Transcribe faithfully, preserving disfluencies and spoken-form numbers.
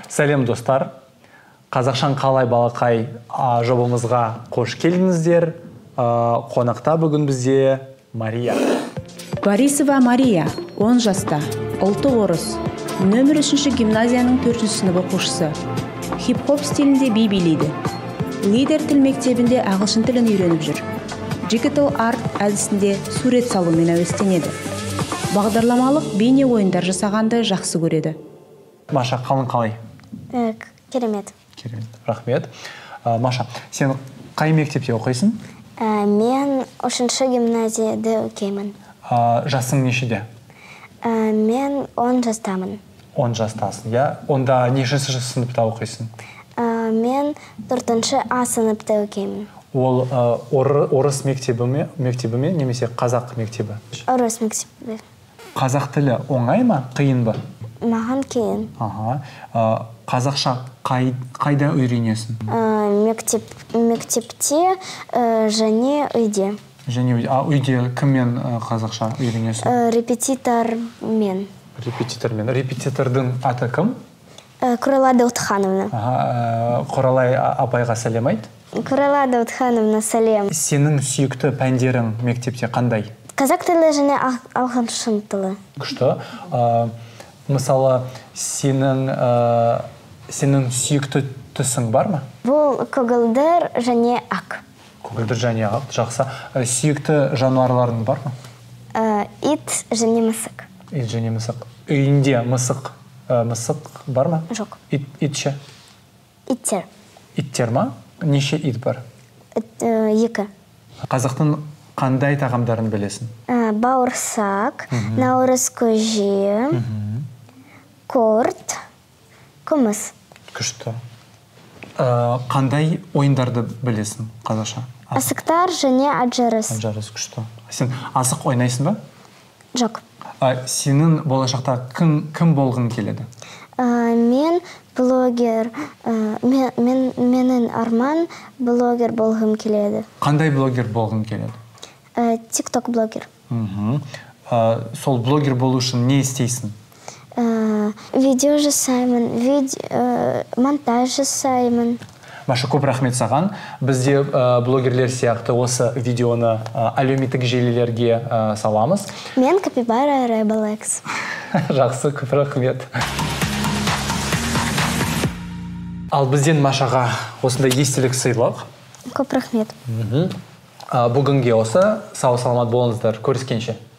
Сәлем достар. Қазақшан қалай балақай жобамызға қош келдіңіздер. Қонақта бүгін бізде Мария. Борисова Мария, он жаста, ұлты орыс. Нөмір үшінші гимназияның төртінші сынып оқушысы. Хип-хоп стилінде би билейді. Лидер тіл мектебінде ағылшын тілін үйреніп жүр. Digital Art әдісінде сурет салумен әуестенеді. Бағдарламалық бейне ойындар жасағанды жақсы көреді. Маша, қалың қалай? Керемет. Керемет, рахмет. Маша, сен қай мектепте оқисың? Мен үшінші гимназияда оқимын. Жасың нешеде? Мен он жастамын. он жастасың, иә? Онда нешінші сыныпта оқисың? Мен төртінші А сыныпта оқимын. Ол орыс мектебі ме, немесе қазақ мектебі? Орыс мектебі. Қазақ тілі оңай ма, қиын ба? Маған қиын. Қазақша қайда үйренесің? Мектепте және үйде. Және үйде кіммен қазақша үйренесің? Репетитормен. Репетитормен. Репетитордың аты кім? Құралай Даутхановна. Құралай апайға сәлем айт. Құралай Даутхановна, сәлем. Сенің сүйікті пәндерің мектепте қандай? Қазақ тілі және ағылшын тілі. Күшті. Мысалы, сенің сүйікті түсің бар ма? Бұл көгілдір және ақ. Көгілдір және ақ, жақсы. Сүйікті жануарларың бар ма? Ит және мысық. Ит және мысық. Үйінде мысық мысық бар ма? Жоқ. Итше? Иттер. Иттер ма? Неше ит бар? Екі. Қазақтың қандай тағамдарын білесің? Бауырсақ, наурыз көже, құрт, күміс. Күшті. Қандай ойындарды білесің қазақша? Асықтар және аджарыс. Аджарыс, күшті. Сен асық ойнайсың ба? Жоқ. Сенің болашақта кім болғың келеді? Мен блогер, менің арман блогер болғым келеді. Қандай блогер болғың келеді? Тикток блогер. Сол блогер болу үшін не істейсің? Видео жасаймын, монтаж жасаймын. Маша, көп рахмет саған. Бізде блогерлер сияқты осы видеоны әлеуметтік желілерге саламыз. Мен Капибара Ребалекс. Жақсы, көп рахмет. Ал бізден Машаға осындай естелік сыйлық. Көп рахмет. Бүгінге осы. Сау саламат болыңыздар. Көріскенше.